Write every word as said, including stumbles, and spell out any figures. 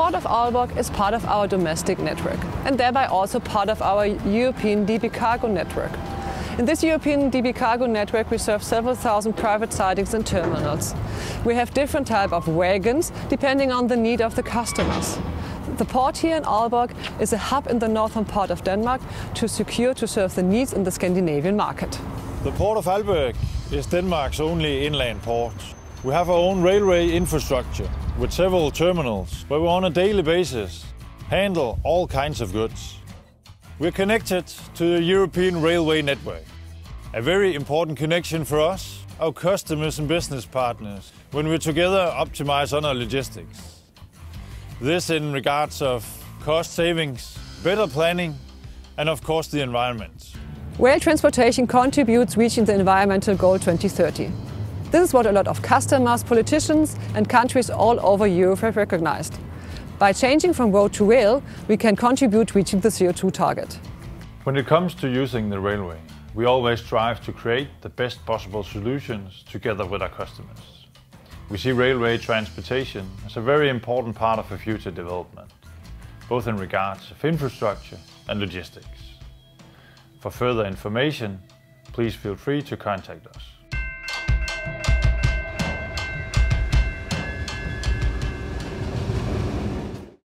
Port of Aalborg is part of our domestic network and thereby also part of our European D B cargo network. In this European D B cargo network we serve several thousand private sidings and terminals. We have different types of wagons depending on the need of the customers. The port here in Aalborg is a hub in the northern part of Denmark to secure to serve the needs in the Scandinavian market. The Port of Aalborg is Denmark's only inland port. We have our own railway infrastructure with several terminals where we on a daily basis handle all kinds of goods. We're connected to the European railway network, a very important connection for us, our customers and business partners, when we together optimize on our logistics. This in regards of cost savings, better planning and of course the environment. Rail transportation contributes reaching the environmental goal twenty thirty. This is what a lot of customers, politicians and countries all over Europe have recognized. By changing from road to rail, we can contribute reaching the C O two target. When it comes to using the railway, we always strive to create the best possible solutions together with our customers. We see railway transportation as a very important part of a future development, both in regards of infrastructure and logistics. For further information, please feel free to contact us.